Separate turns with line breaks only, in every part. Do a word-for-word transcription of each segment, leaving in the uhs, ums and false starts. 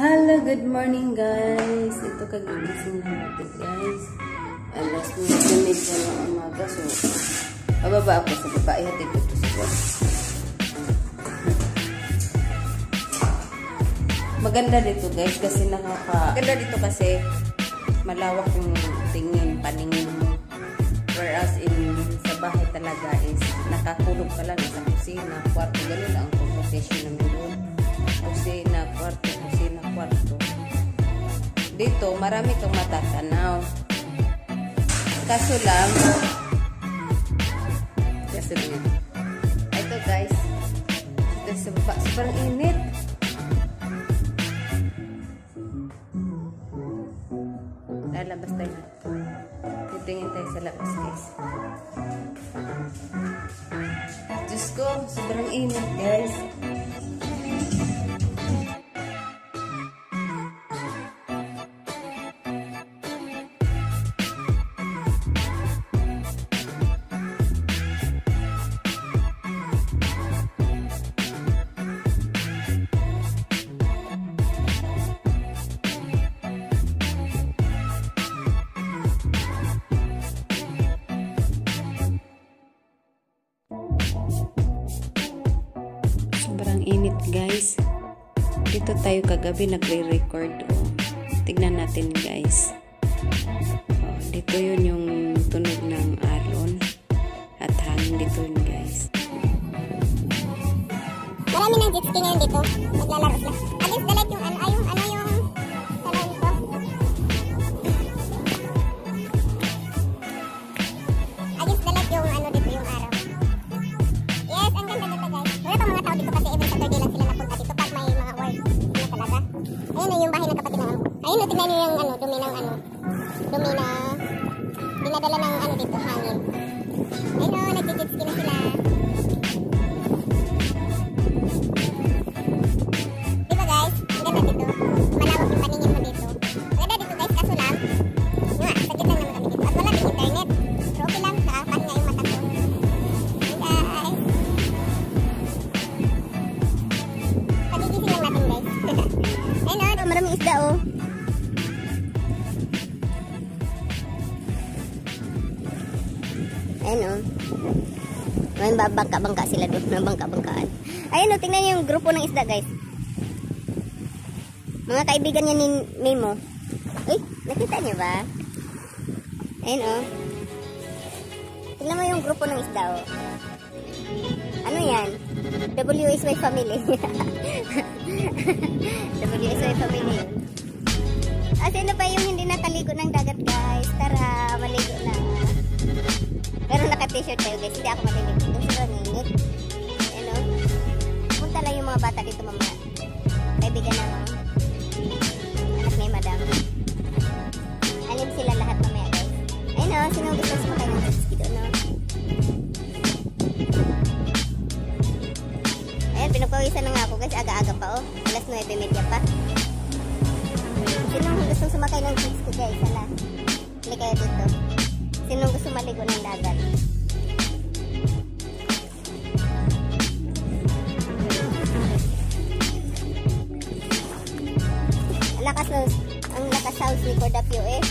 Hello, good morning guys. Ito kagigising na natin guys. Alas nine sa umaga. So, bababa ako sa baba. Ihatid ko ito sa maganda dito guys kasi nakaka... Maganda dito kasi malawak yung tingin, paningin mo. Whereas in sa bahay talaga is nakakulog ka lang sa kusina, kwarto. Ganun lang ang composition namin doon. Kusina, kwarto, kusina, kwarto. Dito, marami kang matatanaw. Kaso lang, kaso lang. Ito guys, ito sa baba, sobrang init. Lalabas tayo. Titingin tayo sa labas guys. Diyos ko, sobrang init guys. Sobrang init guys. Dito tayo kagabi nagre-record. Oh. Tignan natin guys. Oh, dito yun yung tunog ng alon at hangin dito yun guys.
Marami ng jet ski ngayon dito. Naglalaro sila. Against the light yung ano, ay yung ano yung ano dito. Against the light yung ano dito yung araw. Yes, ang ganda-ganda guys. Wala pa mga tao dito kasi every Saturday lang sila napunta dito pag may mga work. Ano talaga. Ayun na yung bahay ng kapatid ng ano. Ayun na, tignan nyo yung ano, dumi ng ano. Dumi na dinadala ng ano dito, hangin. Ayun o, nag-jet ski na sila. Diba guys? Ang ganda dito. Malawak yung paningin mo dito. Maganda dito guys, kaso lang. Nga, sagit lang naman kami dito. At wala din internet. Pero okay lang, nakakapan nga yung mata ko. Guys. Pagigising lang natin guys. Ayun o, maraming isda o. Ayun o. May bangka-bangka sila doon. May bangka-bangkaan. Ayun o, tingnan niyo yung grupo ng isda guys. Mga kaibigan niya ni Mimo. Uy, nakita niyo ba? Ayun o. Tingnan mo yung grupo ng isda o. Ano yan? W S Y family. W S Y family yun. Ah, sino pa yung hindi nakaligo ng dagat guys? Tara, maligo na. Pero naka-t-shirt tayo guys. Hindi ako maligo. Doon sila nginit. Ayun o. Punta lang yung mga bata dito mamaya. Kaibigan ng anak ni madam. Alim sila lahat mamaya guys. Ayun o. Sino gusto sumakay ng jet ski doon o? Ayan, pinagpawisan na nga ako guys. Aga-aga pa o. Alas nine thirty pa. Sino gusto sumakay ng jet ski guys? Hala. Hali kayo dito. Sino gusto maligo ng dagat? Ang lakas ng ang lakas sounds ni Cordapio eh.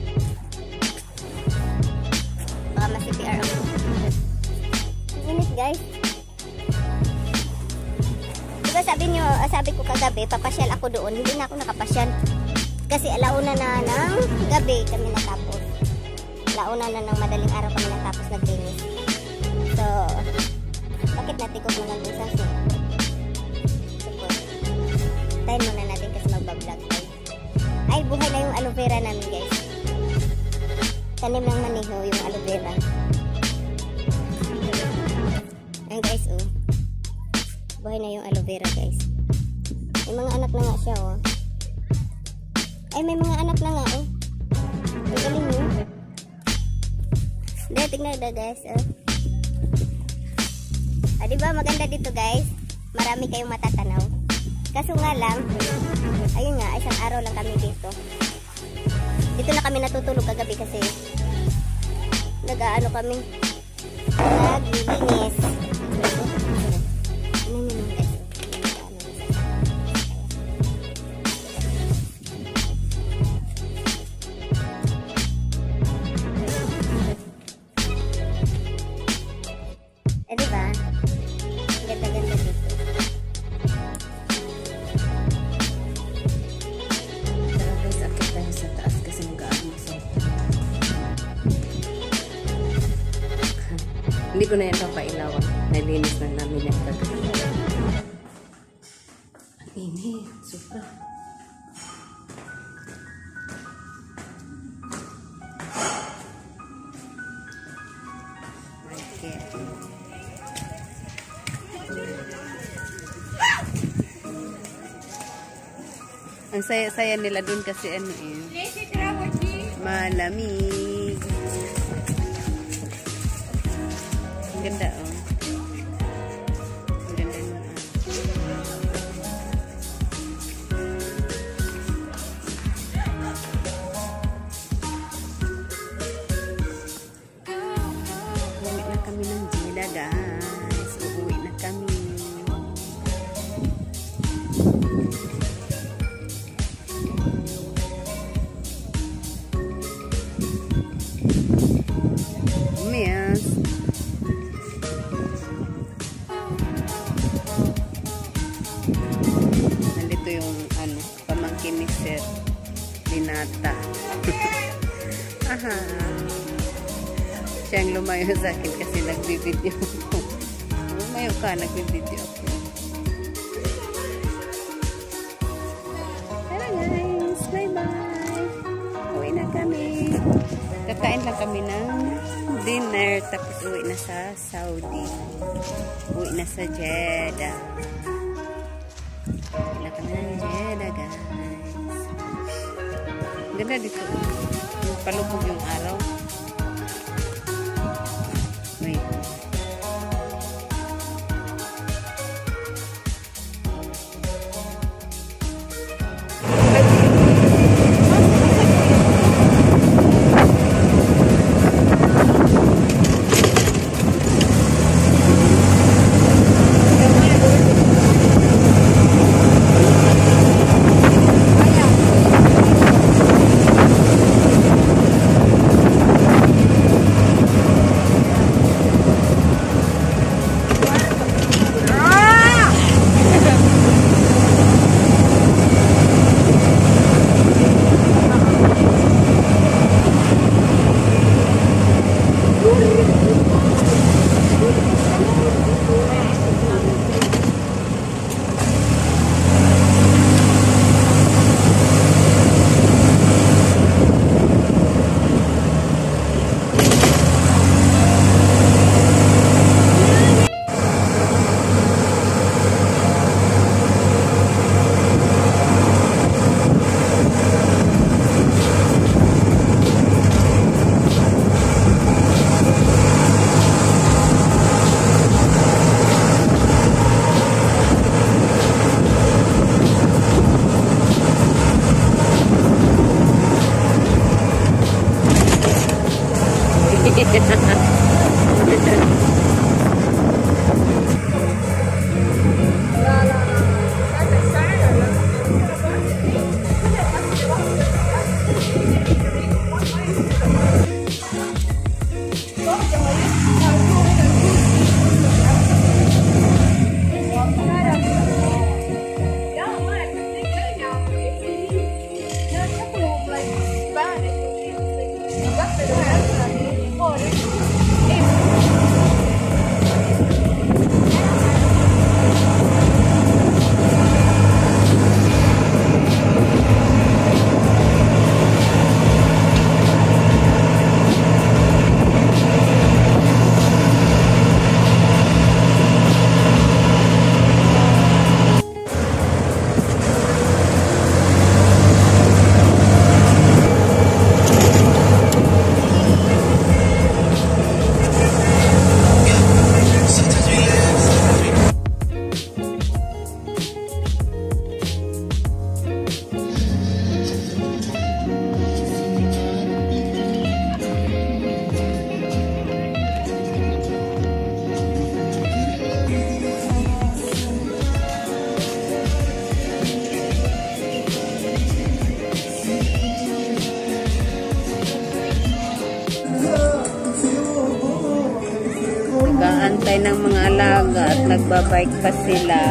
Baka mas-C P R ako. Ang init guys. Diba sabi nyo, sabi ko kagabi, papasyal ako doon. Hindi na ako nakapasyal. Kasi alauna na ng gabi kami natapos. Alauna na ng madaling araw kami natapos naglinis. So, bakit natin kung mga gusa siya? Support. Tayo muna natin kasi magbablog tayo. Ay, buhay na yung aloe vera namin guys. Tanim ng maniho yung aloe vera. Ayan guys, oh. Buhay na yung aloe vera guys. May mga anak na nga siya, oh. Ay, may mga anak na nga, oh. Ang galing nyo. Dahil, tignan na guys, oh. Ah, diba maganda dito guys? Marami kayong matatanaw. Kaso nga lang, ayun nga, isang araw lang kami dito. Dito na kami natutulog kagabi kasi nag-aano kami, naglilinis. Ano nyo guys?
ko na yan papailawan. Nalinis na namin yung kagabi. Ang init. Sobra. Okay. Ang saya-saya nila dun kasi ano eh. Malamig. Ang ganda oh. Ang ganda naman. Uwi na kami ng Jeddah guys. Uuwi na kami. Yes. Nandito yung ano, pamangkin ni Sir Binata. Aha. Siyang lumayo sa akin kasi nagbibideo ako. Lumayo ka, nagbibideo ako. Tara guys, bye bye. Uwi na kami. Kakain lang kami ng dinner, tapos uwi na sa Saudi. Uwi na sa Jeddah. Uwi na kami ng Jeddah, guys. Ganda dito. Palubog yung araw. Wait. Nag-aantay ng mga alaga at nagbabike pa sila.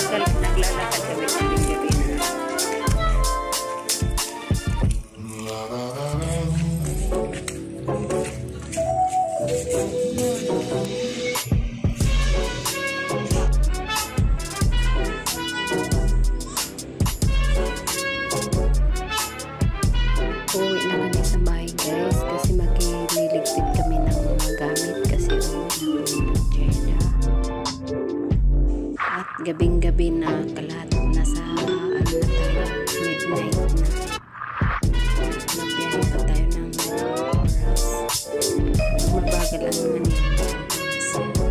naglalakad, naglalakad kami ng gabi. Uwi na kami sa bahay guys kasi maglililigpit kami ng mga gamit kasi uwi na kami ng Jeddah. At gabing-gabi na kalat nasa ano na tayo, midnight na. Magbiyahe pa tayo ng oras. Mabagal ang naman yun.